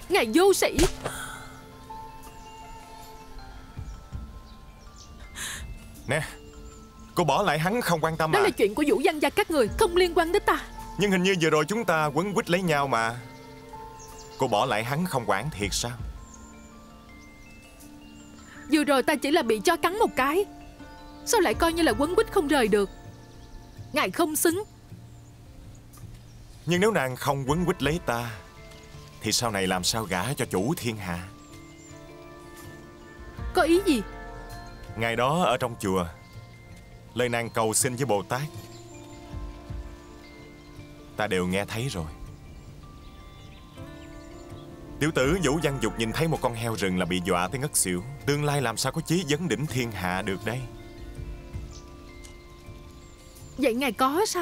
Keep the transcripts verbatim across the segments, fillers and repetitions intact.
Ngài vô sĩ. Nè, cô bỏ lại hắn không quan tâm Đó à? là chuyện của Vũ Văn và các người, không liên quan đến ta. Nhưng hình như vừa rồi chúng ta quấn quýt lấy nhau mà. Cô bỏ lại hắn không quản thiệt sao? Vừa rồi ta chỉ là bị cho cắn một cái, sao lại coi như là quấn quýt không rời được? Ngài không xứng. Nhưng nếu nàng không quấn quýt lấy ta thì sau này làm sao gả cho chủ thiên hạ? Có ý gì? Ngày đó ở trong chùa, lời nàng cầu xin với Bồ Tát ta đều nghe thấy rồi. Tiểu tử Vũ Văn Dục nhìn thấy một con heo rừng là bị dọa tới ngất xỉu. Tương lai làm sao có chí vấn đỉnh thiên hạ được đây? Vậy ngài có sao?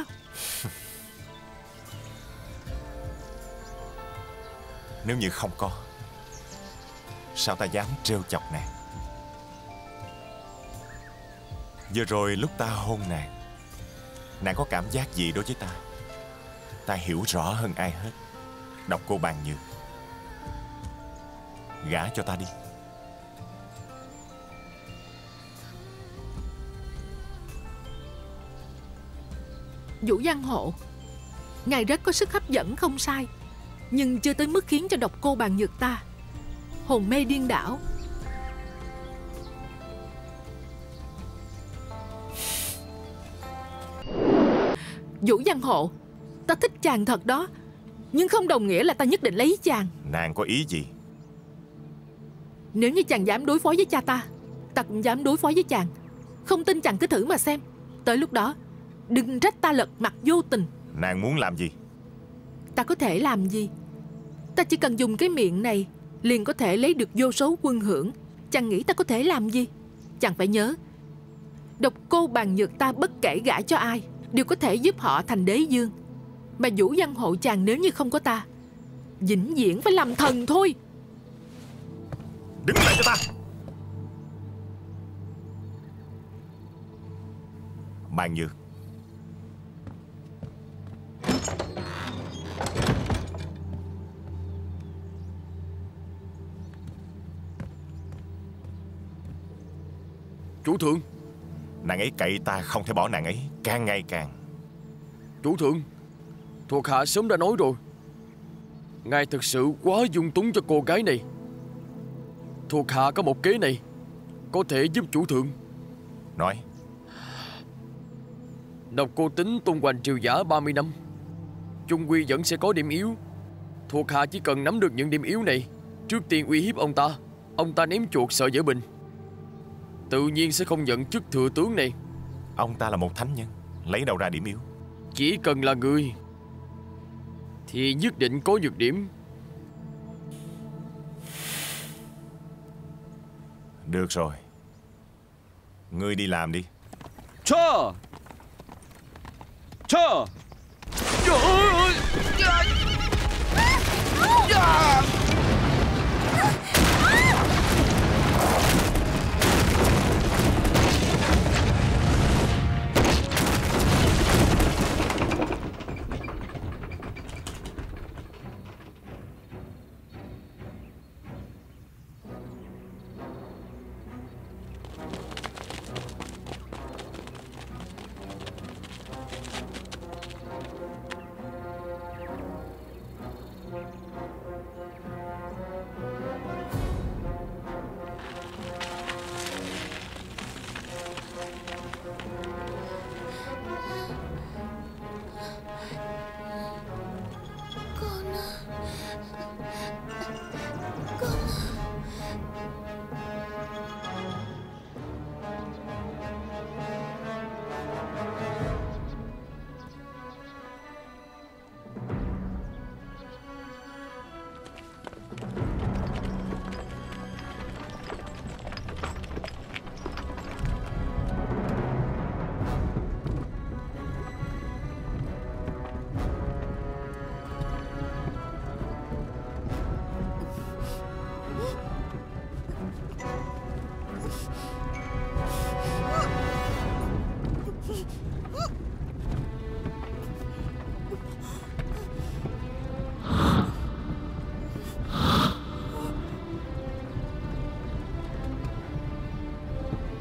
Nếu như không có, sao ta dám trêu chọc nàng? Vừa rồi lúc ta hôn nàng, nàng có cảm giác gì đối với ta? Ta hiểu rõ hơn ai hết. Độc Cô Bàn Nhược, gả cho ta đi. Vũ Văn Hộ, ngài rất có sức hấp dẫn không sai, nhưng chưa tới mức khiến cho Độc Cô Bàn Nhược ta hồn mê điên đảo. Vũ Văn Hộ, ta thích chàng thật đó, nhưng không đồng nghĩa là ta nhất định lấy chàng. Nàng có ý gì? Nếu như chàng dám đối phó với cha ta, ta cũng dám đối phó với chàng. Không tin chàng cứ thử mà xem. Tới lúc đó đừng trách ta lật mặt vô tình. Nàng muốn làm gì? Ta có thể làm gì? Ta chỉ cần dùng cái miệng này liền có thể lấy được vô số quân hưởng. Chàng nghĩ ta có thể làm gì? Chàng phải nhớ, Độc Cô Bàn Nhược ta bất kể gả cho ai đều có thể giúp họ thành đế dương. Mà Vũ Văn Hộ chàng nếu như không có ta, vĩnh viễn phải làm thần thôi. Đứng lại cho ta! Bàn Nhược, Chủ thượng. nàng ấy cậy ta không thể bỏ nàng ấy, càng ngày càng. Chủ thượng, thuộc hạ sớm đã nói rồi, ngài thực sự quá dung túng cho cô gái này. Thuộc hạ có một kế này có thể giúp chủ thượng. Nói. Độc Cô tính tung hoành triều giả ba mươi năm, chung quy vẫn sẽ có điểm yếu. Thuộc hạ chỉ cần nắm được những điểm yếu này, trước tiên uy hiếp ông ta, ông ta ném chuột sợ dở bình, tự nhiên sẽ không nhận chức thừa tướng này. Ông ta là một thánh nhân, lấy đâu ra điểm yếu? Chỉ cần là người thì nhất định có nhược điểm. Được rồi, ngươi đi làm đi. Cho Cho Trời ơi!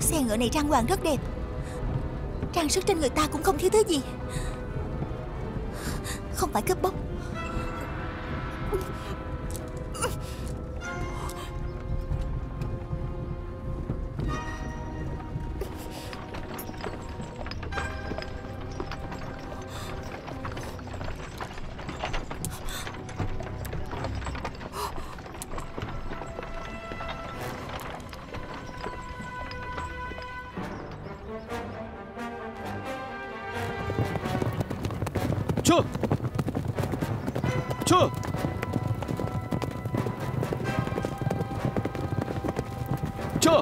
Xe ngựa này trang hoàng rất đẹp, trang sức trên người ta cũng không thiếu thứ gì. Không phải cướp bóc. Chưa Chưa Chưa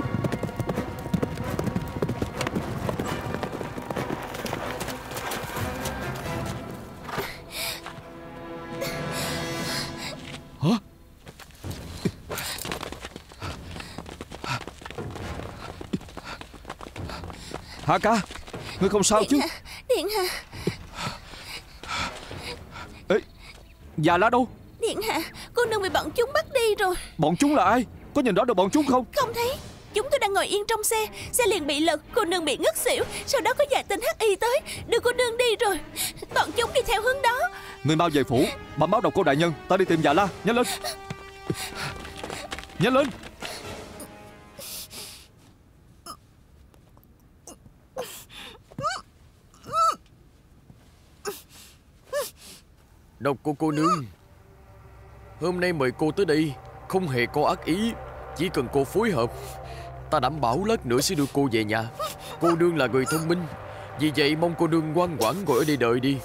Hả? Hạ ca, ngươi không sao Điện chứ? hạ, Điện hạ. Ê, Già La đâu? Điện hạ, cô nương bị bọn chúng bắt đi rồi. Bọn chúng là ai? Có nhìn rõ được bọn chúng không? Không thấy. Chúng tôi đang ngồi yên trong xe, xe liền bị lật, cô nương bị ngất xỉu. Sau đó có vài tên hắc y tới, đưa cô nương đi rồi. Bọn chúng đi theo hướng đó. Người mau về phủ, bẩm báo độc cô đại nhân, ta đi tìm Già La, nhanh lên. Nhanh lên. Độc cô cô nương, hôm nay mời cô tới đây không hề có ác ý, chỉ cần cô phối hợp, ta đảm bảo lát nữa sẽ đưa cô về nhà. Cô nương là người thông minh, vì vậy mong cô nương ngoan ngoãn ngồi ở đây đợi đi.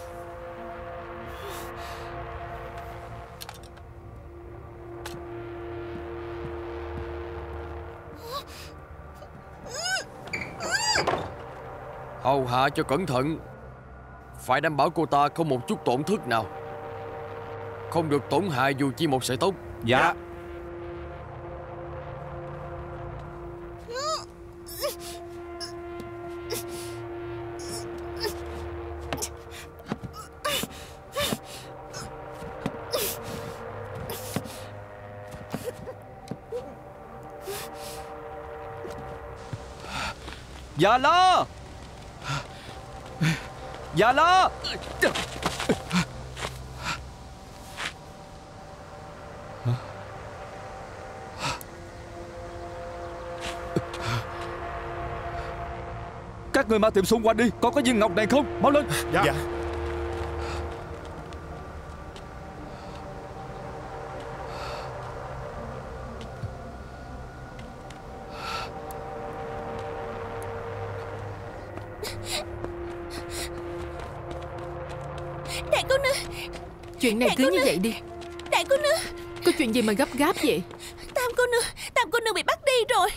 Hầu hạ cho cẩn thận, phải đảm bảo cô ta không một chút tổn thất nào, không được tổn hại dù chỉ một sợi tóc. Dạ. Già La, Già La. Các người mau tìm xung quanh đi, còn có viên ngọc này không? Mau lên. Dạ, dạ. Đại cô nương. Chuyện này Đại cứ cô như nương. vậy đi. Đại cô nương. Có chuyện gì mà gấp gáp vậy? Tam cô nương, Tam cô nương bị bắt đi rồi.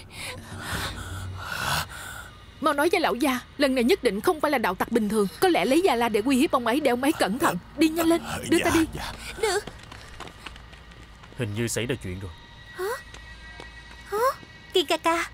Mau nói với lão gia, lần này nhất định không phải là đạo tặc bình thường. Có lẽ lấy Già La để uy hiếp ông ấy, để ông ấy cẩn thận. Đi nhanh lên, đưa Dạ, ta đi. dạ. Được. Hình như xảy ra chuyện rồi. Kikaka.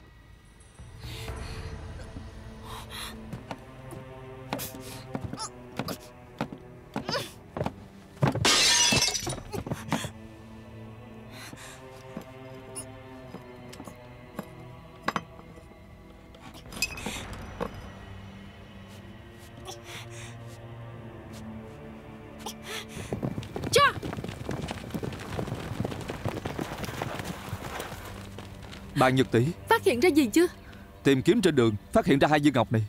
Bạn Nhật tỷ, Phát hiện ra gì chưa? tìm kiếm trên đường phát hiện ra hai viên ngọc này.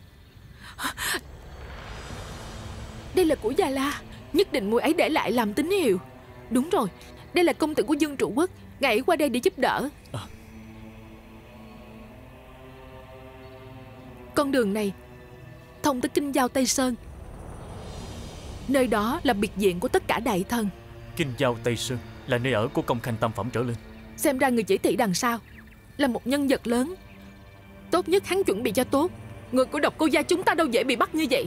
Đây là của Già La, nhất định muội ấy để lại làm tín hiệu. Đúng rồi, đây là công tử của Dương Trụ Quốc, ngài ấy qua đây để giúp đỡ. À. Con đường này thông tới Kinh Giao Tây Sơn. Nơi đó là biệt viện của tất cả đại thần. Kinh Giao Tây Sơn là nơi ở của công khanh tam phẩm trở lên. Xem ra người chỉ thị đằng sau là một nhân vật lớn. Tốt nhất hắn chuẩn bị cho tốt. Người của Độc Cô gia chúng ta đâu dễ bị bắt như vậy.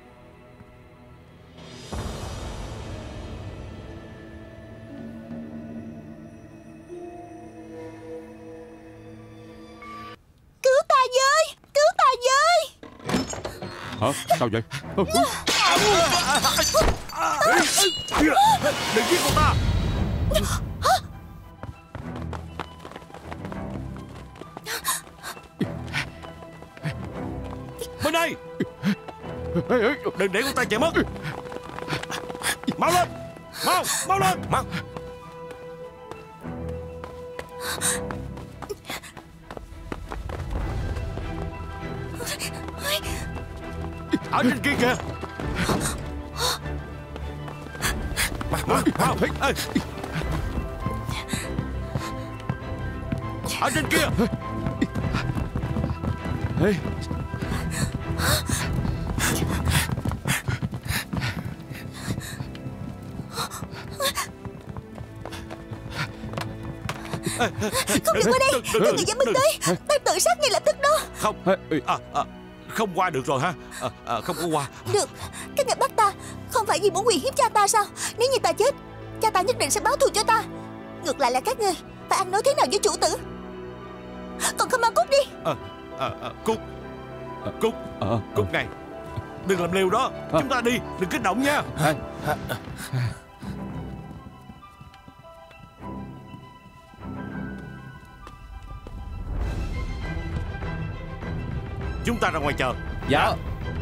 Cứu ta với, cứu ta với. Hả? Sao vậy? Đừng giết cô ta. đây. Đừng để con ta chạy mất. Mau lên. Mau, mau lên. Mau. Ở trên kia kìa. Mau, mau. Ở trên kia. Ê. Không được qua đây. Các người dẫn mình tới. Ta tự sát ngay lập tức đó. Không à, à, không qua được rồi ha. à, à, Không có qua. Được. Các người bắt ta không phải vì muốn uy hiếp cha ta sao? Nếu như ta chết, cha ta nhất định sẽ báo thù cho ta. Ngược lại là các ngươi phải ăn nói thế nào với chủ tử. Còn không mau cút đi. à, à, à, Cút. Cút. à, Cút này. Đừng làm liều đó. à. Chúng ta đi. Đừng kích động nha. à. Chúng ta ra ngoài chờ. Dạ.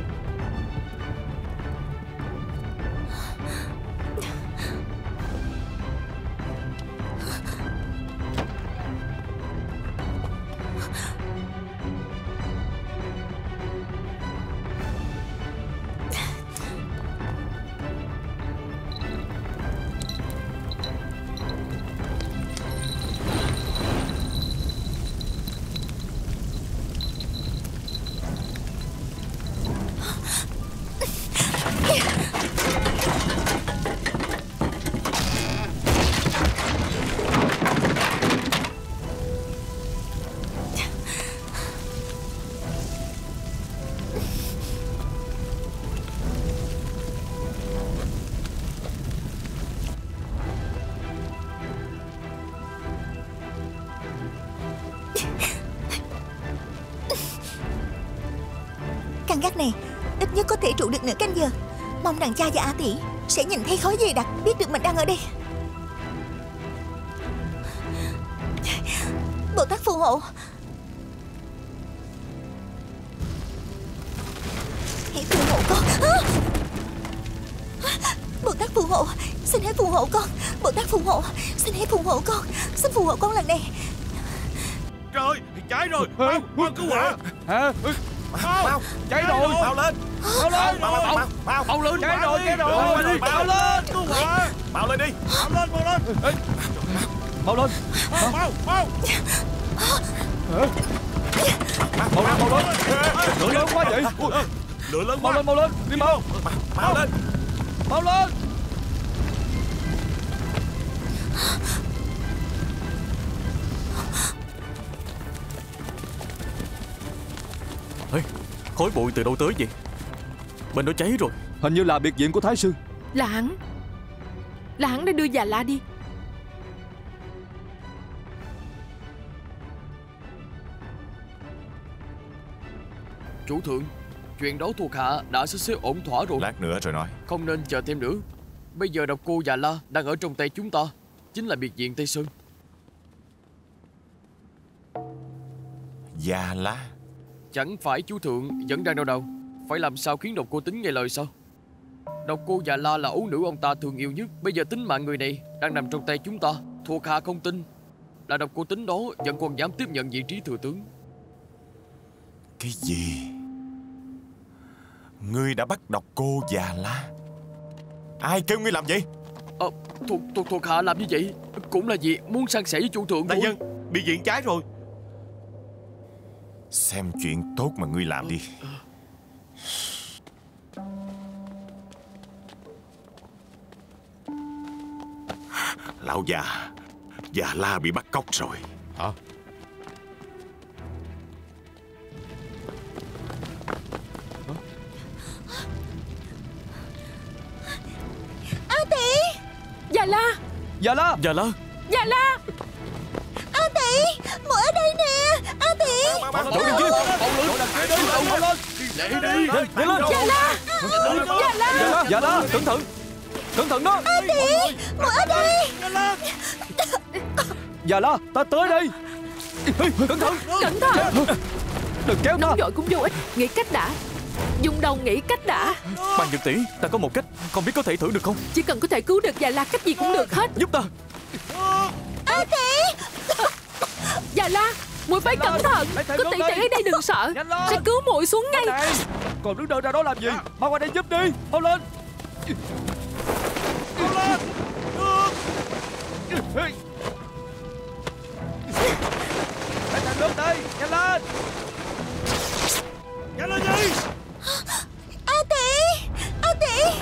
Căn gác này ít nhất có thể trụ được nửa canh giờ. Mong rằng cha và A Tỷ sẽ nhìn thấy khói dày đặc, biết được mình đang ở đây. Bồ Tát phù hộ. Hãy phù hộ con. Bồ Tát phù hộ. Xin hãy phù hộ con. Bồ Tát phù hộ. Xin hãy phù hộ con. Xin phù hộ con lần này. Trời ơi, cháy rồi. Mau, mau cứu hỏa. Hả? Mau, mau, cháy rồi. Mau lên. Mau lên. Mau, mau, mau, mau. Mau lên. Cháy rồi, cháy rồi. Mau lên. Mau lên. Cứu hỏa. Mau lên đi. Mau lên, mau lên. Mau lên. Mau, mau. Mau lên, mau lên. Lửa lớn quá vậy. Lửa lớn Mau quá. lên, mau lên. Đi mau. Mau lên. Mau lên. Ê, khói bụi từ đâu tới vậy? Bên đó cháy rồi. Hình như là biệt viện của Thái sư. Là hắn. Là hắn đã đưa Già La đi. Chủ thượng, chuyện đó thuộc hạ đã sắp xếp ổn thỏa rồi. Lát nữa rồi nói. Không nên chờ thêm nữa. Bây giờ độc cô Già La đang ở trong tay chúng ta, chính là biệt viện Tây Sơn. Già La. Chẳng phải chủ thượng vẫn đang đau đầu, phải làm sao khiến độc cô Tính nghe lời sao? Độc cô Già La là ấu nữ ông ta thương yêu nhất. Bây giờ tính mạng người này đang nằm trong tay chúng ta. Thuộc hạ không tin là độc cô Tính đó vẫn còn dám tiếp nhận vị trí thừa tướng. Cái gì? Ngươi đã bắt độc cô Già La? Ai kêu ngươi làm vậy? Ờ, thuộc, thuộc, thuộc hạ làm như vậy cũng là vì muốn san sẻ với chủ thượng Đại thôi. nhân, bị viện cháy rồi. Xem chuyện tốt mà ngươi làm đi. Lão già, Già La bị bắt cóc rồi. Hả? A Tỷ. Già La. Già La. Già La. Già La. A Tỷ, muội ở đây nè. A Tỷ. Chỗ đằng kia. Mau lên, lẹ đi. Nhanh lên. Già La. Già La. Già La, cẩn thận. Cẩn thận đó. A Tỷ, muội ở đây. Già La, ta tới đây. Ê, cẩn thận. Cẩn thận. Đừng kéo ta. Nóng vội cũng vô ích. Nghĩ cách đã. Dùng đầu nghĩ cách đã. Bàn Nhật tỷ, ta có một cách, không biết có thể thử được không? Chỉ cần có thể cứu được Già La, cách gì cũng được hết. Giúp ta. A tỷ. Già La, muội phải cẩn thận. Có tỷ tỷ ở đây, đừng sợ. Sẽ cứu muội xuống ngay. Này, còn đứng đợi ra đó làm gì? Mau qua đây giúp đi. Mau lên. Mau lên. Hãy thằng nước đây, nhanh lên. Nhanh lên đi. A tỷ. A tỷ.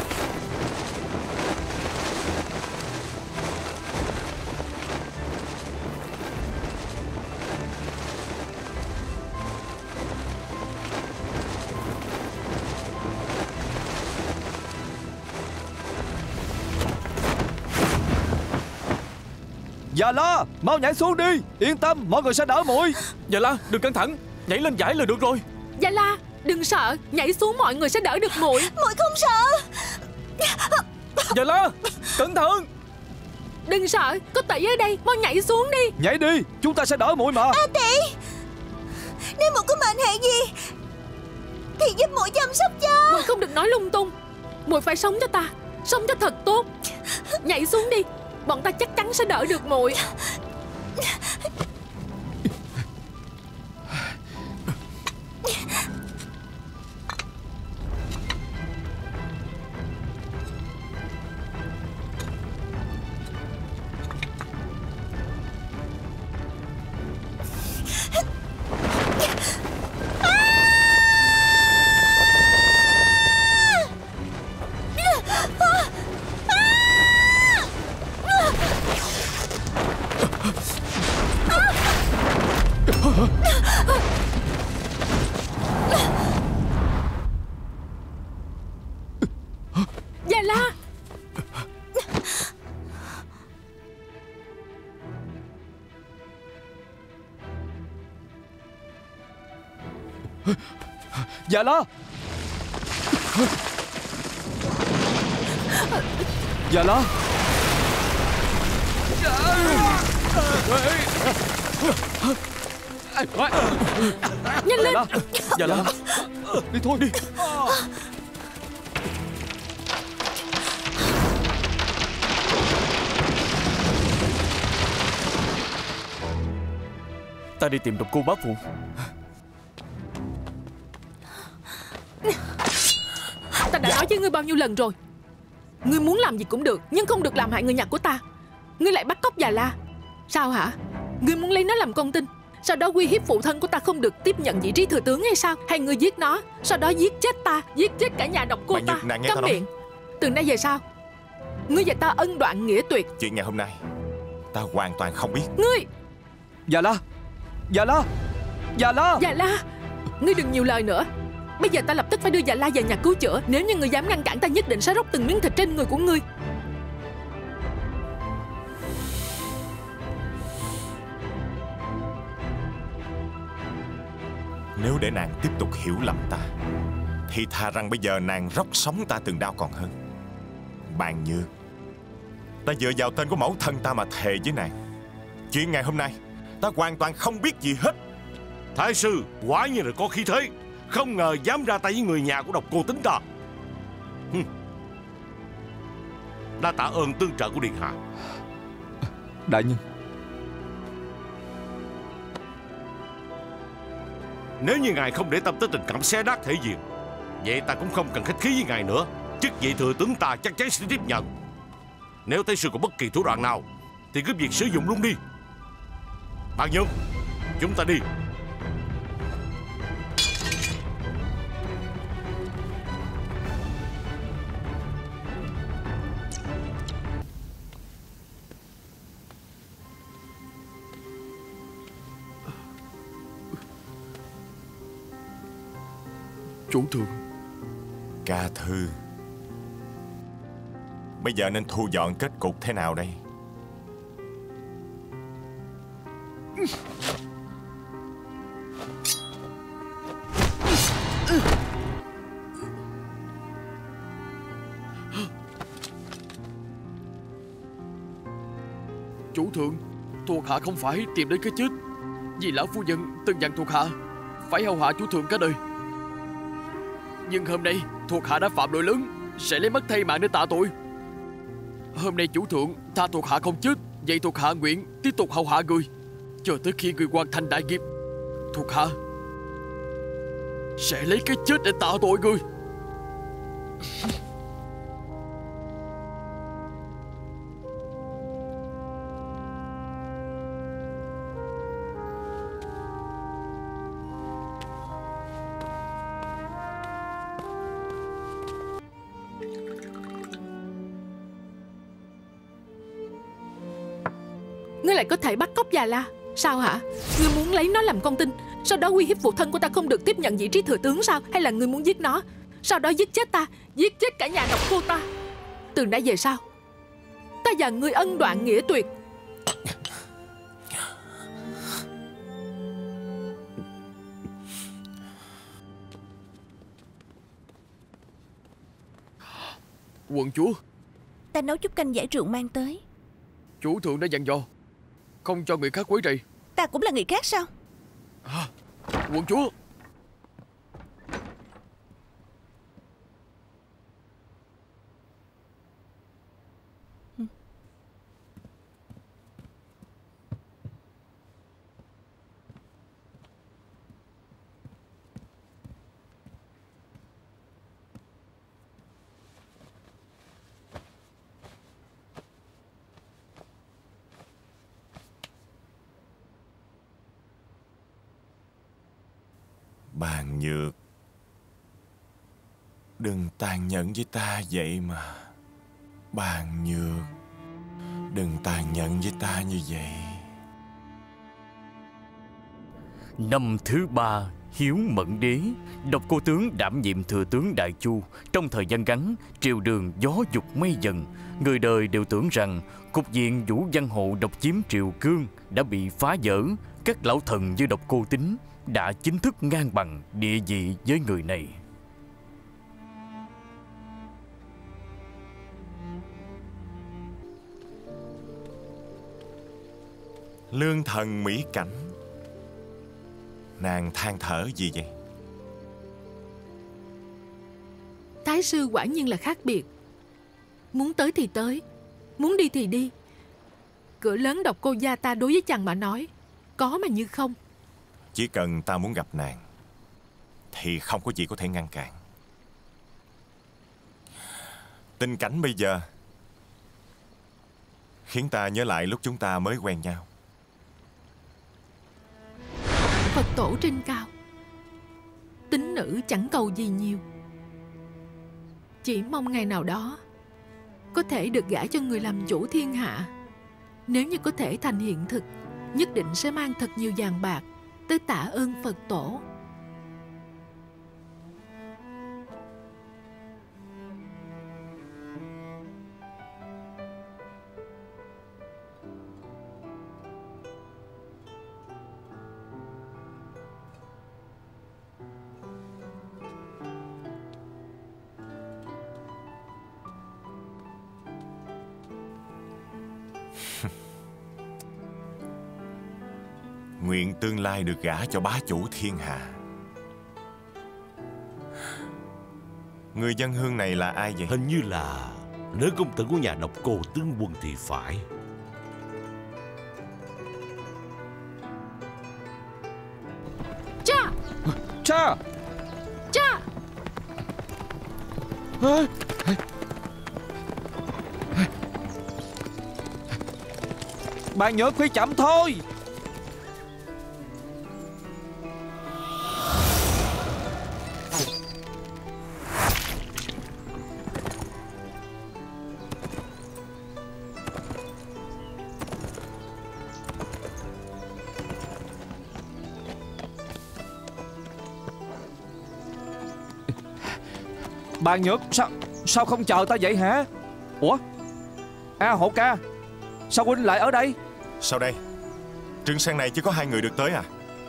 Già La, mau nhảy xuống đi. Yên tâm, mọi người sẽ đỡ muội. Già La, đừng căng thẳng, nhảy lên giải là được rồi. Già La, đừng sợ, nhảy xuống mọi người sẽ đỡ được muội. Muội không sợ. Già La, cẩn thận. Đừng sợ, có tỷ ở đây, mau nhảy xuống đi. Nhảy đi, chúng ta sẽ đỡ muội mà. A tỷ. Nếu muội có mệnh hệ gì thì giúp muội chăm sóc cho. Muội không được nói lung tung. Muội phải sống cho ta, sống cho thật tốt. Nhảy xuống đi, bọn ta chắc chắn sẽ đỡ được muội. Già La. Già La. Già La. Nhanh lên. Già La, Đi thôi đi. ta đi tìm độc cô bá phụ. Ta đã nói với ngươi bao nhiêu lần rồi, ngươi muốn làm gì cũng được, nhưng không được làm hại người nhà của ta. Ngươi lại bắt cóc Già La. Sao hả? Ngươi muốn lấy nó làm con tin, sau đó uy hiếp phụ thân của ta không được tiếp nhận vị trí thừa tướng hay sao? Hay ngươi giết nó, sau đó giết chết ta, giết chết cả nhà độc cô Bạn ta? Nhật, nàng nghe Câm ta nói. miệng. Từ nay về sau, ngươi và ta ân đoạn nghĩa tuyệt. Chuyện ngày hôm nay ta hoàn toàn không biết. Ngươi Già La. Già La. Già La. Già La, ngươi đừng nhiều lời nữa. Bây giờ ta lập tức phải đưa Già La về nhà cứu chữa. Nếu như ngươi dám ngăn cản, ta nhất định sẽ róc từng miếng thịt trên người của ngươi. Nếu để nàng tiếp tục hiểu lầm ta, thì thà rằng bây giờ nàng róc sống ta từng đau còn hơn. Bàn Nhược, ta dựa vào tên của mẫu thân ta mà thề với nàng, chuyện ngày hôm nay ta hoàn toàn không biết gì hết. Thái sư quả nhiên là có khí thế, không ngờ dám ra tay với người nhà của độc cô Tính ta. Hừm. Đa tạ ơn tương trợ của điện hạ. Đại nhân. Nếu như ngài không để tâm tới tình cảm xé nát thể diện, vậy ta cũng không cần khách khí với ngài nữa. Chức vị thừa tướng ta chắc chắn sẽ tiếp nhận. Nếu Thái sư có bất kỳ thủ đoạn nào thì cứ việc sử dụng luôn đi. Bạn Nhung, chúng ta đi. Chủ thượng. Ca Thư, bây giờ nên thu dọn kết cục thế nào đây? Chủ thượng, thuộc hạ không phải tìm đến cái chết, vì lão phu nhân từng dặn thuộc hạ phải hầu hạ chủ thượng cả đời. Nhưng hôm nay thuộc hạ đã phạm lỗi lớn, sẽ lấy mất thay mạng để tạ tội. Hôm nay chủ thượng tha thuộc hạ không chết, vậy thuộc hạ nguyện tiếp tục hầu hạ người cho tới khi người hoàn thành đại nghiệp. Thuộc hạ sẽ lấy cái chết để tạ tội người. Ngươi lại có thể bắt cóc Già La. Sao hả? Ngươi muốn lấy nó làm con tin, sau đó uy hiếp phụ thân của ta không được tiếp nhận vị trí thừa tướng sao? Hay là ngươi muốn giết nó, sau đó giết chết ta, giết chết cả nhà Độc Cô ta? Từ nãy về sau, ta và ngươi ân đoạn nghĩa tuyệt. Quận chúa, Ta nấu chút canh giải rượu mang tới. chủ thượng đã dặn dò không cho người khác quấy rầy. Ta cũng là người khác sao? À, quận chúa. Bàn Nhược, đừng tàn nhẫn với ta vậy mà. Bàn Nhược, đừng tàn nhẫn với ta như vậy. Năm thứ ba, Hiếu Mẫn Đế, Độc Cô tướng đảm nhiệm thừa tướng Đại Chu. Trong thời gian ngắn, triều đường gió dục mây dần. Người đời đều tưởng rằng cục diện Vũ Văn Hộ độc chiếm triều cương đã bị phá vỡ. Các lão thần như Độc Cô Tính đã chính thức ngang bằng địa vị với người này. Lương thần mỹ cảnh, nàng than thở gì vậy? Thái sư quả nhiên là khác biệt. Muốn tới thì tới, muốn đi thì đi. Cửa lớn Độc Cô gia ta đối với chàng mà nói có mà như không. Chỉ cần ta muốn gặp nàng thì không có gì có thể ngăn cản. Tình cảnh bây giờ khiến ta nhớ lại lúc chúng ta mới quen nhau. Phật tổ trên cao, tín nữ chẳng cầu gì nhiều, chỉ mong ngày nào đó có thể được gả cho người làm chủ thiên hạ. Nếu như có thể thành hiện thực, nhất định sẽ mang thật nhiều vàng bạc tới tạ ơn Phật tổ. Nguyện tương lai được gả cho bá chủ thiên hạ. Người dân hương này là ai vậy? Hình như là nữ công tử của nhà Độc Cô tướng quân thì phải. Cha! Cha! Cha! Bạn nhớ khuy chậm thôi. Bạn Nhược, sao sao không chờ ta vậy hả? Ủa? À, Hộ ca, sao huynh lại ở đây? Sao đây? Trừng sang này chỉ có hai người được tới à?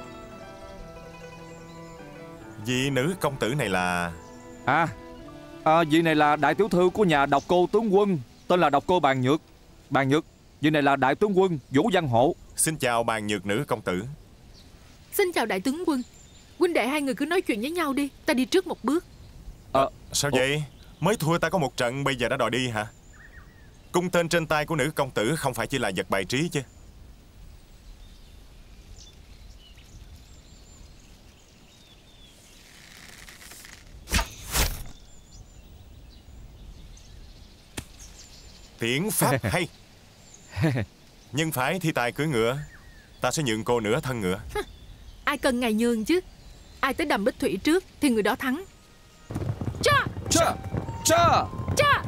Vị nữ công tử này là... À, à vị này là đại tiểu thư của nhà Độc Cô tướng quân, tên là Độc Cô Bàn Nhược. Bàn Nhược, vị này là đại tướng quân Vũ Văn Hộ. Xin chào Bàn Nhược nữ công tử. Xin chào đại tướng quân. Huynh đệ hai người cứ nói chuyện với nhau đi, ta đi trước một bước. Sao vậy? Mới thua ta có một trận, bây giờ đã đòi đi hả? Cung tên trên tay của nữ công tử không phải chỉ là vật bài trí chứ. Tiễn pháp hay. Nhưng phải thi tài cưỡi ngựa, ta sẽ nhường cô nửa thân ngựa. Ai cần ngài nhường chứ? Ai tới đầm Bích Thủy trước thì người đó thắng. Cha! Cha! Cha! Cha!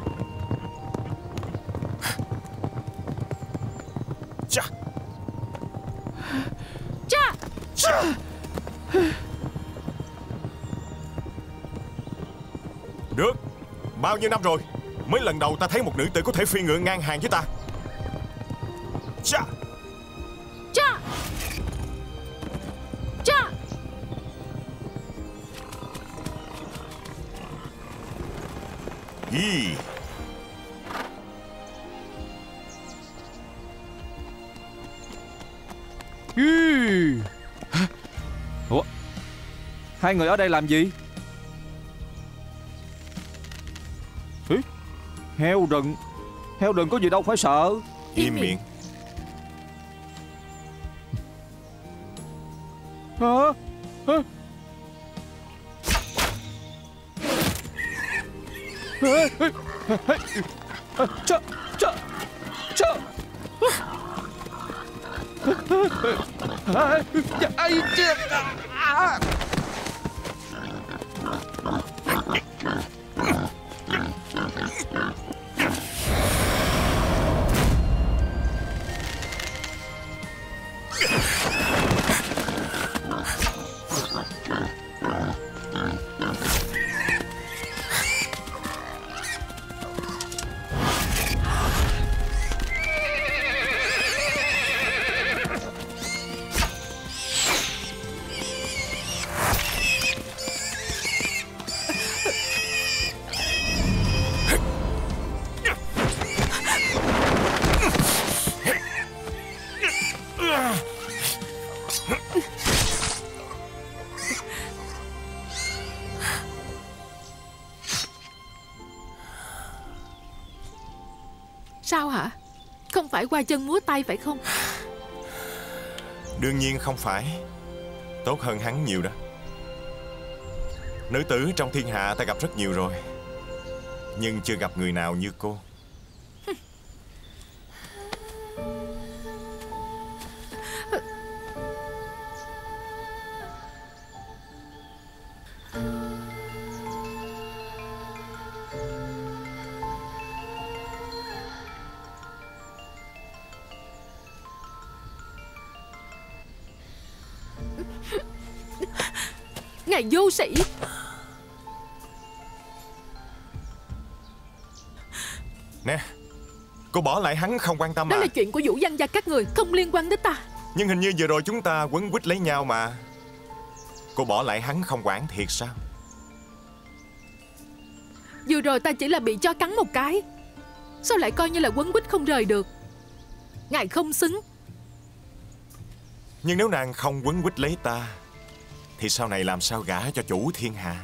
Cha! Cha! Cha! Được. Bao nhiêu năm rồi mới lần đầu ta thấy một nữ tử có thể phi ngựa ngang hàng với ta. Cha! Cha! Cha! Gì? Ủa? Hai người ở đây làm gì? Ý? Heo rừng. Heo rừng có gì đâu phải sợ. Im miệng. Hả? Hả? Chà, chà, chà. Ai chết. Sao hả? Không phải qua chân múa tay phải không? Đương nhiên không phải. Tốt hơn hắn nhiều đó. Nữ tử trong thiên hạ ta gặp rất nhiều rồi, nhưng chưa gặp người nào như cô. Ngài vô sĩ. Nè, cô bỏ lại hắn không quan tâm Đó à? là chuyện của Vũ Văn gia các người, không liên quan đến ta. Nhưng hình như vừa rồi chúng ta quấn quýt lấy nhau mà. Cô bỏ lại hắn không quản thiệt sao? Vừa rồi ta chỉ là bị cho cắn một cái, sao lại coi như là quấn quýt không rời được? Ngài không xứng. Nhưng nếu nàng không quấn quýt lấy ta thì sau này làm sao gả cho chủ thiên hạ?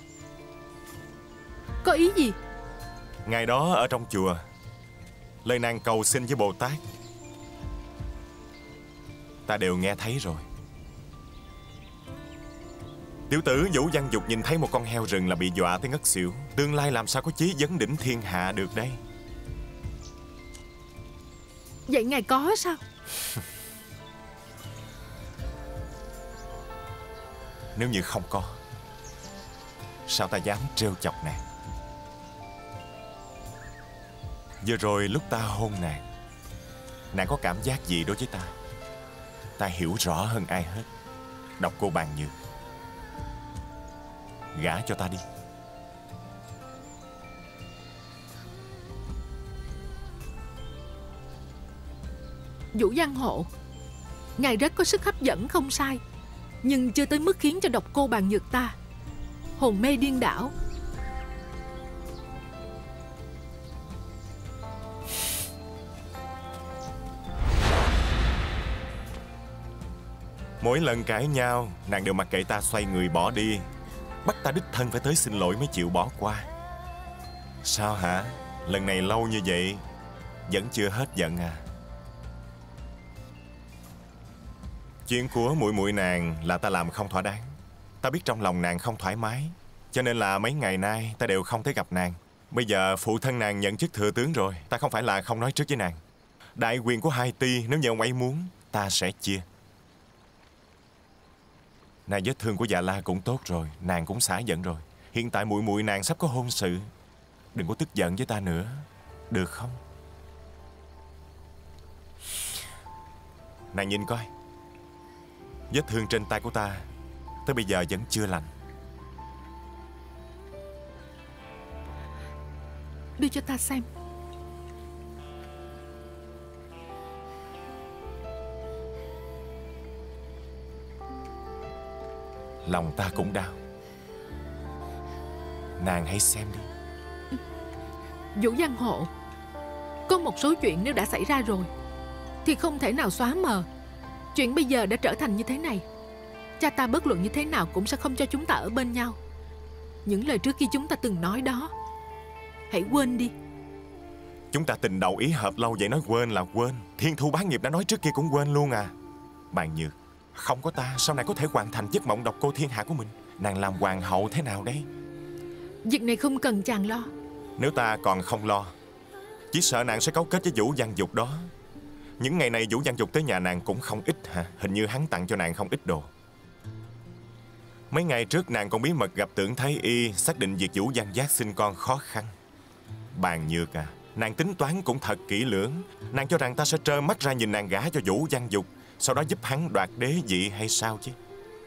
Có ý gì? Ngày đó ở trong chùa, lời nàng cầu xin với Bồ Tát ta đều nghe thấy rồi. Tiểu tử Vũ Văn Dục nhìn thấy một con heo rừng là bị dọa tới ngất xỉu. Tương lai làm sao có chí vấn đỉnh thiên hạ được đây? Vậy ngài có sao? Nếu như không có, sao ta dám trêu chọc nàng? Vừa rồi lúc ta hôn nàng, nàng có cảm giác gì đối với ta? Ta hiểu rõ hơn ai hết. Độc Cô Bàn Nhược, gả cho ta đi. Vũ Văn Hộ, ngài rất có sức hấp dẫn không sai, nhưng chưa tới mức khiến cho Độc Cô Bàn Nhược ta hồn mê điên đảo. Mỗi lần cãi nhau, nàng đều mặc kệ ta xoay người bỏ đi. bắt ta đích thân phải tới xin lỗi mới chịu bỏ qua. Sao hả? Lần này lâu như vậy vẫn chưa hết giận à? Chuyện của muội muội nàng là ta làm không thỏa đáng. Ta biết trong lòng nàng không thoải mái, cho nên là mấy ngày nay ta đều không tới gặp nàng. Bây giờ phụ thân nàng nhận chức thừa tướng rồi, ta không phải là không nói trước với nàng. Đại quyền của hai ty nếu như ông ấy muốn, ta sẽ chia. Nàng vết thương của Dạ La cũng tốt rồi, nàng cũng xả giận rồi. Hiện tại muội muội nàng sắp có hôn sự. Đừng có tức giận với ta nữa, được không? Nàng nhìn coi, vết thương trên tay của ta tới bây giờ vẫn chưa lành. Đưa cho ta xem. Lòng ta cũng đau. Nàng hãy xem đi. Vũ Văn Hộ, có một số chuyện nếu đã xảy ra rồi thì không thể nào xóa mờ. Chuyện bây giờ đã trở thành như thế này. Cha ta bất luận như thế nào cũng sẽ không cho chúng ta ở bên nhau. Những lời trước khi chúng ta từng nói đó, hãy quên đi. Chúng ta tình đầu ý hợp lâu vậy nói quên là quên. Thiên thu bá nghiệp đã nói trước kia cũng quên luôn à. Bàn Nhược, không có ta sau này có thể hoàn thành giấc mộng độc cô thiên hạ của mình. Nàng làm hoàng hậu thế nào đây? Việc này không cần chàng lo. Nếu ta còn không lo, chỉ sợ nàng sẽ cấu kết với Vũ Văn Dục đó. Những ngày này Vũ Văn Dục tới nhà nàng cũng không ít hả? Hình như hắn tặng cho nàng không ít đồ. Mấy ngày trước nàng còn bí mật gặp Tưởng Thái Y, xác định việc Vũ Văn Giác sinh con khó khăn. Bàn Nhược à, nàng tính toán cũng thật kỹ lưỡng. Nàng cho rằng ta sẽ trơ mắt ra nhìn nàng gả cho Vũ Văn Dục, sau đó giúp hắn đoạt đế vị hay sao chứ?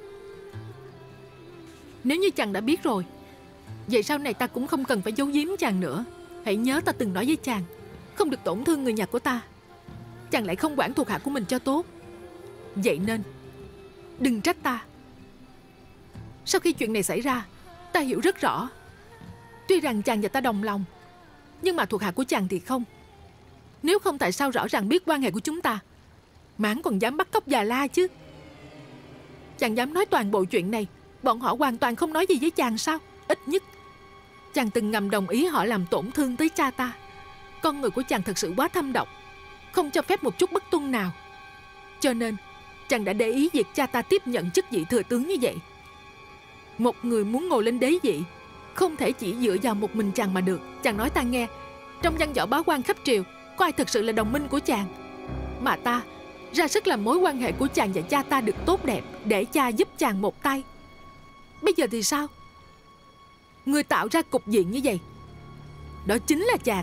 Nếu như chàng đã biết rồi, vậy sau này ta cũng không cần phải giấu giếm chàng nữa. Hãy nhớ ta từng nói với chàng, không được tổn thương người nhà của ta. Chàng lại không quản thuộc hạ của mình cho tốt. Vậy nên đừng trách ta. Sau khi chuyện này xảy ra, ta hiểu rất rõ. Tuy rằng chàng và ta đồng lòng, nhưng mà thuộc hạ của chàng thì không. Nếu không tại sao rõ ràng biết quan hệ của chúng ta mà hắn còn dám bắt cóc Già La chứ? Chàng dám nói toàn bộ chuyện này, bọn họ hoàn toàn không nói gì với chàng sao? Ít nhất chàng từng ngầm đồng ý họ làm tổn thương tới cha ta. Con người của chàng thật sự quá thâm độc, không cho phép một chút bất tuân nào. Cho nên chàng đã để ý việc cha ta tiếp nhận chức vị thừa tướng như vậy. Một người muốn ngồi lên đế vị không thể chỉ dựa vào một mình chàng mà được. Chàng nói ta nghe, trong văn võ bá quan khắp triều có ai thực sự là đồng minh của chàng? Mà ta ra sức làm mối quan hệ của chàng và cha ta được tốt đẹp, để cha giúp chàng một tay. Bây giờ thì sao? Người tạo ra cục diện như vậy, đó chính là chàng.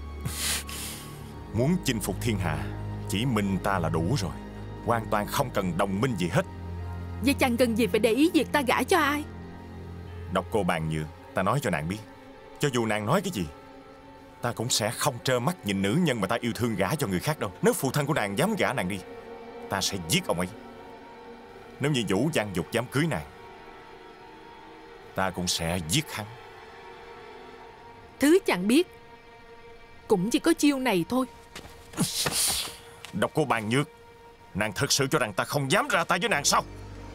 Muốn chinh phục thiên hạ, chỉ mình ta là đủ rồi, hoàn toàn không cần đồng minh gì hết. Vậy chàng cần gì phải để ý việc ta gả cho ai? Độc cô Bàn Nhược, ta nói cho nàng biết, cho dù nàng nói cái gì, ta cũng sẽ không trơ mắt nhìn nữ nhân mà ta yêu thương gả cho người khác đâu. Nếu phụ thân của nàng dám gả nàng đi, ta sẽ giết ông ấy. Nếu như Vũ Văn Dục dám cưới nàng, ta cũng sẽ giết hắn. Thứ chàng biết cũng chỉ có chiêu này thôi. Độc cô Bàn Nhược, nàng thật sự cho rằng ta không dám ra tay với nàng sao?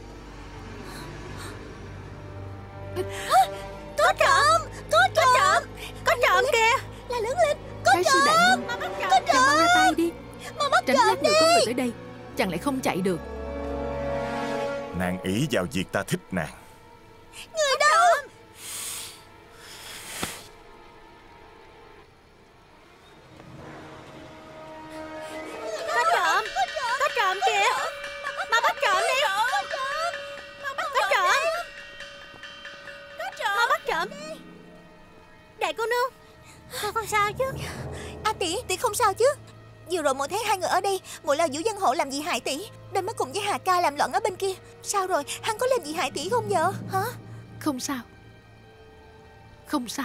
Có trộm! Có trộm! Có trộm kìa! Là lớn lên! Có Thái sư đại trộm! nhân, Có chàng mau ra tay trộm! đi. Mà bắt Tránh trộm lát nữa đi! có người tới đây, chàng lại không chạy được. Nàng ỷ vào việc ta thích nàng. Người đâu? Có trộm! Có trộm kìa! Mà bắt trộm đi! Có trộm! Mà bắt trộm! Đại cô nương, con không sao chứ? À tỷ, tỷ không sao chứ? Vừa rồi muội thấy hai người ở đây, muội lo Vũ Văn Hộ làm gì hại tỷ, nên mới cùng với Hà Ca làm loạn ở bên kia. Sao rồi, hắn có làm gì hại tỷ không vợ? Hả? Không sao. Không sao.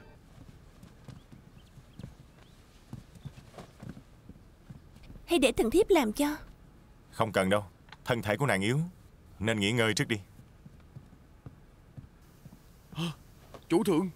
Hay để thần thiếp làm cho? Không cần đâu, thân thể của nàng yếu, nên nghỉ ngơi trước đi. Chủ thượng.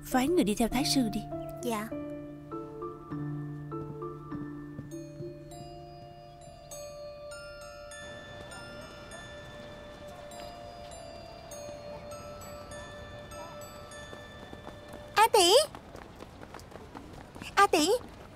phái người đi theo Thái sư đi. Dạ. A tỷ, A tỷ,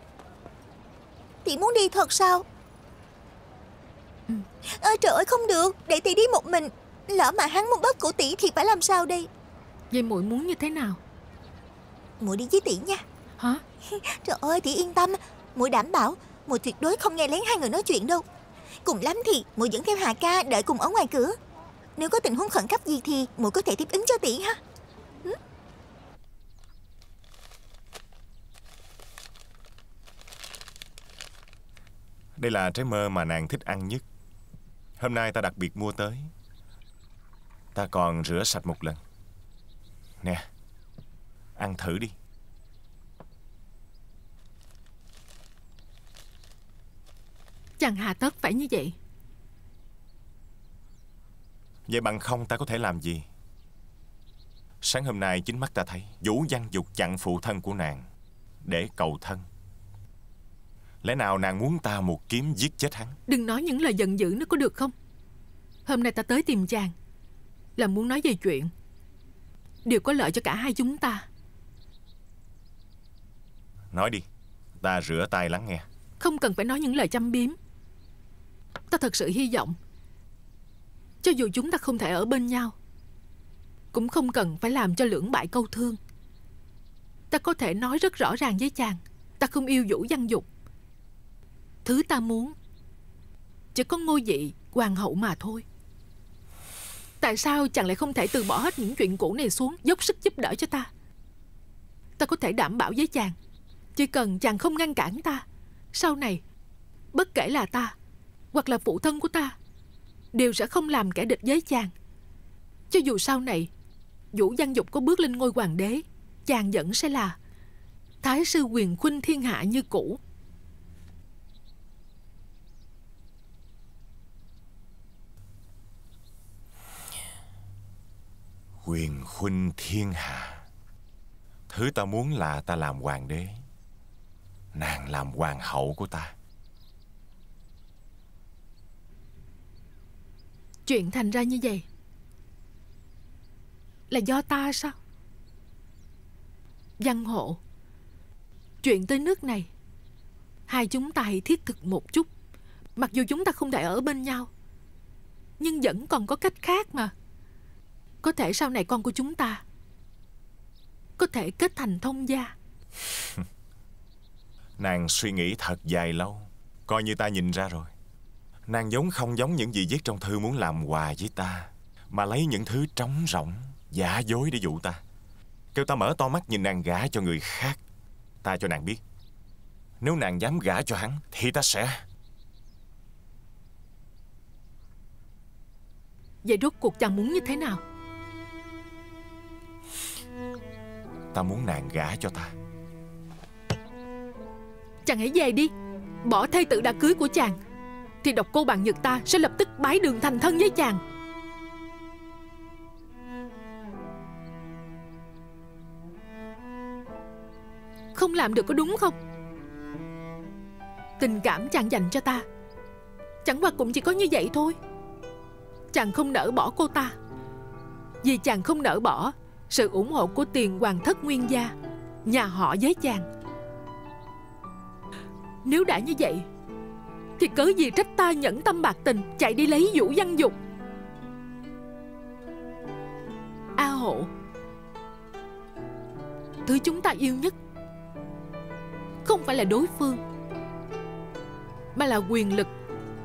tỷ muốn đi thật sao? Ừ. Ơ trời ơi, không được, để tỷ đi một mình. Lỡ mà hắn muốn bóp cổ tỷ thì phải làm sao đây? Vậy muội muốn như thế nào? Muội đi với tỷ nha. Hả? Trời ơi, tỷ yên tâm, muội đảm bảo muội tuyệt đối không nghe lén hai người nói chuyện đâu. Cùng lắm thì muội dẫn theo Hà ca đợi cùng ở ngoài cửa. Nếu có tình huống khẩn cấp gì thì muội có thể tiếp ứng cho tỷ ha. Ừ? Đây là trái mơ mà nàng thích ăn nhất. Hôm nay ta đặc biệt mua tới. Ta còn rửa sạch một lần. Nè, ăn thử đi. Chẳng hà tất phải như vậy. Vậy bằng không ta có thể làm gì? Sáng hôm nay chính mắt ta thấy Vũ Văn Dục chặn phụ thân của nàng để cầu thân. Lẽ nào nàng muốn ta một kiếm giết chết hắn? Đừng nói những lời giận dữ nữa có được không? Hôm nay ta tới tìm chàng là muốn nói về chuyện điều có lợi cho cả hai chúng ta. Nói đi, ta rửa tay lắng nghe. Không cần phải nói những lời châm biếm. Ta thật sự hy vọng cho dù chúng ta không thể ở bên nhau, cũng không cần phải làm cho lưỡng bại câu thương. Ta có thể nói rất rõ ràng với chàng, ta không yêu Vũ Văn Dục. Thứ ta muốn chỉ có ngôi vị hoàng hậu mà thôi. Tại sao chàng lại không thể từ bỏ hết những chuyện cũ này xuống, dốc sức giúp đỡ cho ta? Ta có thể đảm bảo với chàng, chỉ cần chàng không ngăn cản ta, sau này bất kể là ta hoặc là phụ thân của ta đều sẽ không làm kẻ địch với chàng. Cho dù sau này Vũ Văn Dục có bước lên ngôi hoàng đế, chàng vẫn sẽ là thái sư quyền khuynh thiên hạ như cũ. Quyền khuynh thiên hạ. Thứ ta muốn là ta làm hoàng đế, nàng làm hoàng hậu của ta. Chuyện thành ra như vậy là do ta sao? Văn Hộ, chuyện tới nước này, hai chúng ta hãy thiết thực một chút. Mặc dù chúng ta không thể ở bên nhau, nhưng vẫn còn có cách khác mà. Có thể sau này con của chúng ta có thể kết thành thông gia. Nàng suy nghĩ thật dài lâu, coi như ta nhìn ra rồi. Nàng giống không giống những gì viết trong thư muốn làm quà với ta, mà lấy những thứ trống rỗng, giả dối để dụ ta, kêu ta mở to mắt nhìn nàng gả cho người khác. Ta cho nàng biết, nếu nàng dám gả cho hắn thì ta sẽ... Vậy rốt cuộc chàng muốn như thế nào? Ta muốn nàng gả cho ta. Chàng hãy về đi. Bỏ thê tử đã cưới của chàng, thì Độc Cô Bàn Nhược ta sẽ lập tức bái đường thành thân với chàng. Không làm được có đúng không? Tình cảm chàng dành cho ta chẳng qua cũng chỉ có như vậy thôi. Chàng không nỡ bỏ cô ta, vì chàng không nỡ bỏ sự ủng hộ của tiền hoàng thất Nguyên gia, nhà họ với chàng. Nếu đã như vậy thì cớ gì trách ta nhẫn tâm bạc tình chạy đi lấy Vũ Văn Dục. A Hộ, thứ chúng ta yêu nhất không phải là đối phương, mà là quyền lực.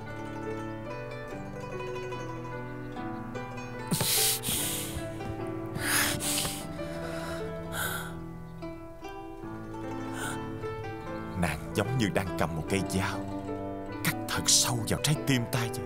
Nàng giống như đang cầm một cây dao cắt thật sâu vào trái tim ta vậy.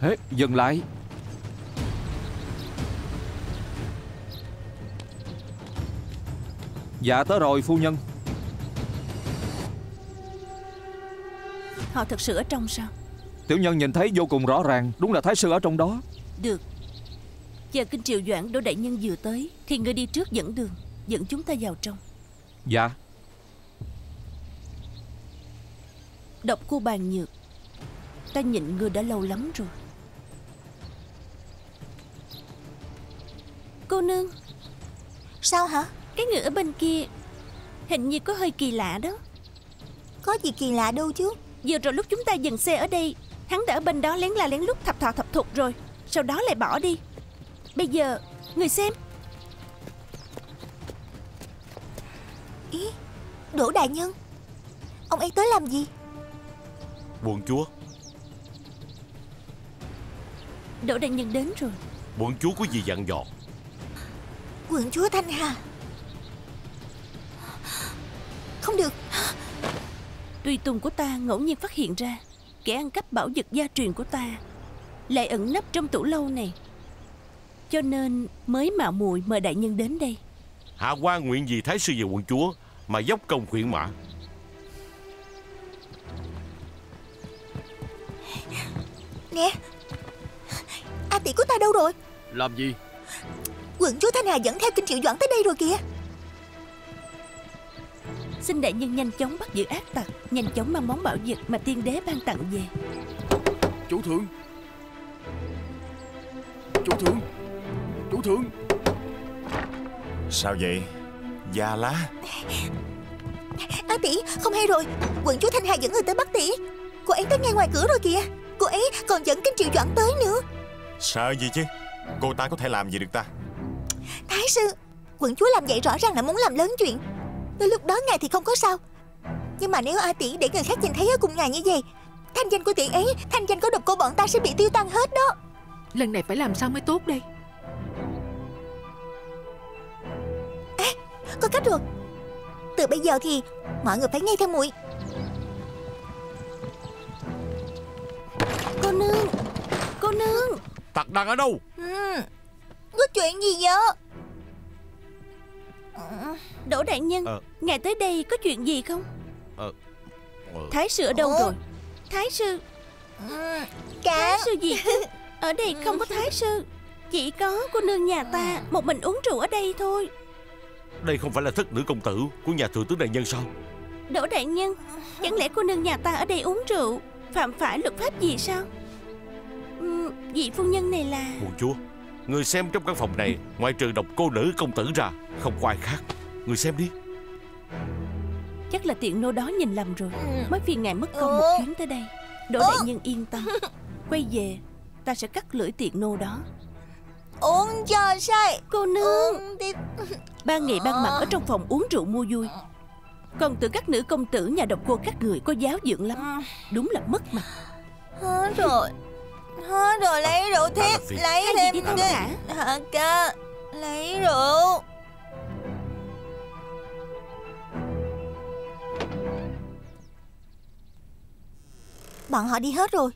Ê, dừng lại. Dạ tới rồi phu nhân. Họ thật sự ở trong sao? Tiểu nhân nhìn thấy vô cùng rõ ràng. Đúng là thái sư ở trong đó. Được. Chờ Kinh Triệu Doãn Đỗ đại nhân vừa tới thì ngươi đi trước dẫn đường, dẫn chúng ta vào trong. Dạ. Độc cô Bàn Nhược, ta nhịn ngươi đã lâu lắm rồi. Cô nương. Sao hả? Cái người ở bên kia hình như có hơi kỳ lạ đó. Có gì kỳ lạ đâu chứ. Vừa rồi lúc chúng ta dừng xe ở đây, hắn đã ở bên đó lén la lén lút thập thò thập thục rồi, sau đó lại bỏ đi. Bây giờ, người xem. Ý, Đỗ đại nhân, ông ấy tới làm gì? Quận chúa. Đỗ đại nhân đến rồi. Quận chúa có gì dặn dò? Quận chúa Thanh Hà. Không được. Tùy tùng của ta ngẫu nhiên phát hiện ra kẻ ăn cắp bảo vật gia truyền của ta lại ẩn nấp trong tủ lâu này, cho nên mới mạo muội mời đại nhân đến đây. Hạ quan nguyện vì thái sư và quận chúa mà dốc công khuyển mã. Nè, A tỷ của ta đâu rồi? Làm gì? Quận chúa Thanh Hà dẫn theo Kinh Triệu Doãn tới đây rồi kìa. Xin đại nhân nhanh chóng bắt giữ ác tặc, nhanh chóng mang món bảo vật mà tiên đế ban tặng về. Chủ thượng. Chủ thượng. Chủ thượng. Sao vậy? Gia Lá. A tỷ, không hay rồi. Quận chúa Thanh Hà dẫn người tới bắt tỷ. Cô ấy tới ngay ngoài cửa rồi kìa. Cô ấy còn dẫn Kinh Triệu Doãn tới nữa. Sợ gì chứ? Cô ta có thể làm gì được ta? Thái sư, quận chúa làm vậy rõ ràng là muốn làm lớn chuyện. Tới lúc đó ngài thì không có sao, nhưng mà nếu A tỷ để người khác nhìn thấy ở cùng ngài như vậy, thanh danh của tỷ ấy, thanh danh của độc cô bọn ta sẽ bị tiêu tan hết đó. Lần này phải làm sao mới tốt đây? Ê, có cách rồi. Từ bây giờ thì mọi người phải nghe theo muội. Cô nương, cô nương. Tặc đang ở đâu? Ừ, có chuyện gì vậy? Đỗ đại nhân, ờ. ngài tới đây có chuyện gì không? Ờ. Ờ. Thái sư ở đâu Ủa? rồi? Thái sư. Cả Thái sư gì chứ? Ở đây không có thái sư, chỉ có cô nương nhà ta một mình uống rượu ở đây thôi. Đây không phải là thất nữ công tử của nhà thừa tướng đại nhân sao? Đỗ đại nhân, chẳng lẽ cô nương nhà ta ở đây uống rượu phạm phải luật pháp gì sao? Ừ, vị phu nhân này là... Quận chúa, người xem trong căn phòng này, ngoại trừ độc cô nữ công tử ra, không có ai khác. Người xem đi. Chắc là tiện nô đó nhìn lầm rồi, mới phiền ngài mất công Ủa? một chuyến tới đây. Đỗ đại nhân yên tâm, quay về ta sẽ cắt lưỡi tiện nô đó. uống cho say. Cô nương, Uống tiếp. ban ngày ban mặt ở trong phòng uống rượu mua vui, còn tự các nữ công tử nhà độc cô các người có giáo dưỡng lắm, đúng là mất mặt. Hết rồi. Hết rồi, lấy rượu tiếp. Lấy Hai thêm gì đi thong cái- thả. Hạ ca, lấy rượu. Bọn họ đi hết rồi.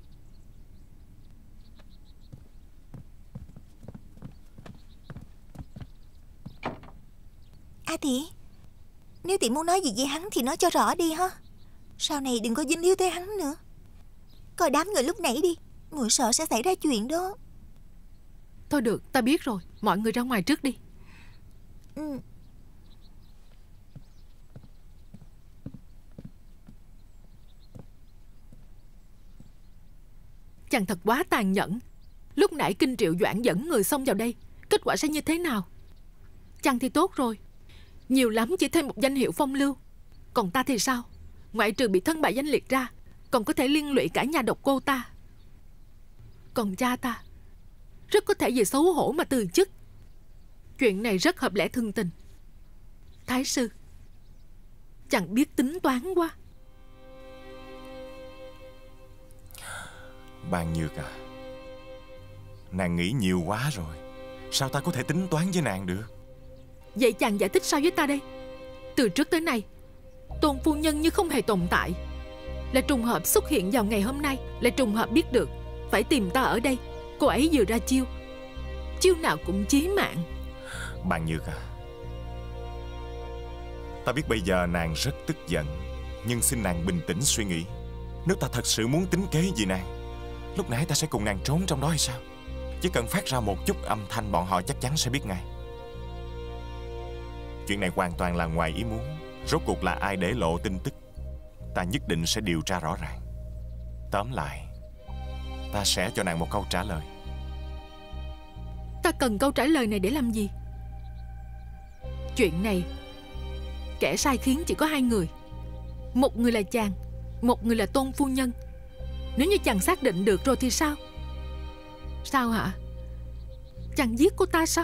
A tỷ, nếu tỷ muốn nói gì với hắn thì nói cho rõ đi ha. Sau này đừng có dính líu tới hắn nữa. Coi đám người lúc nãy đi, muội sợ sẽ xảy ra chuyện đó. Thôi được, ta biết rồi. Mọi người ra ngoài trước đi. Ừ. Chàng thật quá tàn nhẫn. Lúc nãy Kinh Triệu Doãn dẫn người xông vào đây, kết quả sẽ như thế nào? Chàng thì tốt rồi, nhiều lắm chỉ thêm một danh hiệu phong lưu. Còn ta thì sao? Ngoại trừ bị thân bại danh liệt ra, còn có thể liên lụy cả nhà độc cô ta. Còn cha ta rất có thể vì xấu hổ mà từ chức. Chuyện này rất hợp lẽ thường tình. Thái sư, chàng biết tính toán quá. Bàn Nhược à, nàng nghĩ nhiều quá rồi. Sao ta có thể tính toán với nàng được? Vậy chàng giải thích sao với ta đây? Từ trước tới nay, Tôn phu nhân như không hề tồn tại. Lại trùng hợp xuất hiện vào ngày hôm nay, lại trùng hợp biết được phải tìm ta ở đây. Cô ấy vừa ra chiêu, chiêu nào cũng chí mạng. Bàn Nhược à, ta biết bây giờ nàng rất tức giận, nhưng xin nàng bình tĩnh suy nghĩ. Nếu ta thật sự muốn tính kế gì nàng, lúc nãy ta sẽ cùng nàng trốn trong đó hay sao? Chỉ cần phát ra một chút âm thanh, bọn họ chắc chắn sẽ biết ngay. Chuyện này hoàn toàn là ngoài ý muốn. Rốt cuộc là ai để lộ tin tức, ta nhất định sẽ điều tra rõ ràng. Tóm lại, ta sẽ cho nàng một câu trả lời. Ta cần câu trả lời này để làm gì? Chuyện này, kẻ sai khiến chỉ có hai người. Một người là chàng, một người là Tôn phu nhân. Nếu như chàng xác định được rồi thì sao? Sao hả? Chàng giết cô ta sao?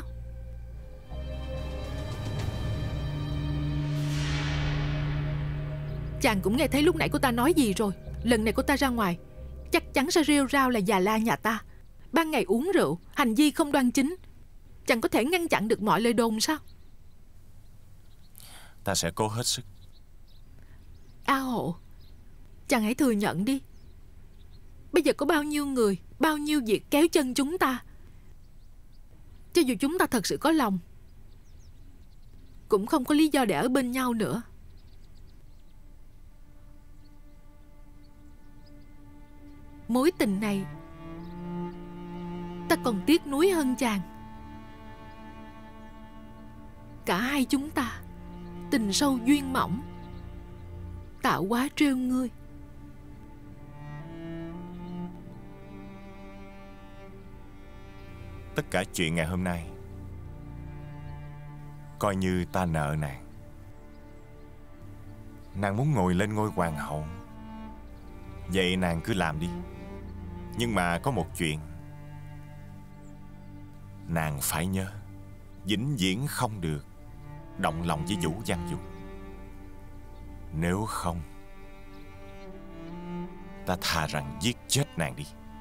Chàng cũng nghe thấy lúc nãy cô ta nói gì rồi. Lần này cô ta ra ngoài chắc chắn sẽ rêu rao là già la nhà ta. Ban ngày uống rượu, hành vi không đoan chính. Chàng có thể ngăn chặn được mọi lời đồn sao? Ta sẽ cố hết sức. A Hộ, chàng hãy thừa nhận đi. Bây giờ có bao nhiêu người, bao nhiêu việc kéo chân chúng ta. Cho dù chúng ta thật sự có lòng, cũng không có lý do để ở bên nhau nữa. Mối tình này ta còn tiếc nuối hơn chàng. Cả hai chúng ta tình sâu duyên mỏng, tạo hóa trêu ngươi. Tất cả chuyện ngày hôm nay coi như ta nợ nàng. Nàng muốn ngồi lên ngôi hoàng hậu, vậy nàng cứ làm đi. Nhưng mà có một chuyện nàng phải nhớ, vĩnh viễn không được động lòng với Vũ Văn Dục. Nếu không, ta thà rằng giết chết nàng đi.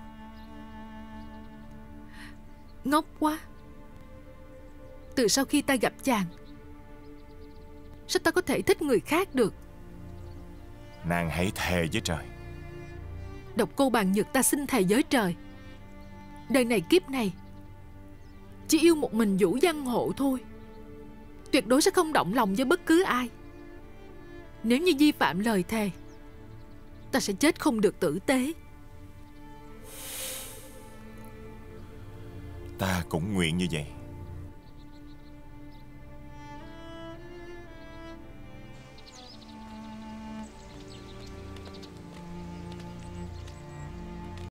Ngốc quá. Từ sau khi ta gặp chàng, sao ta có thể thích người khác được? Nàng hãy thề với trời. Độc Cô Bàn Nhược ta xin thề với trời, đời này kiếp này chỉ yêu một mình Vũ Văn Hộ thôi. Tuyệt đối sẽ không động lòng với bất cứ ai. Nếu như vi phạm lời thề, ta sẽ chết không được tử tế. Ta cũng nguyện như vậy.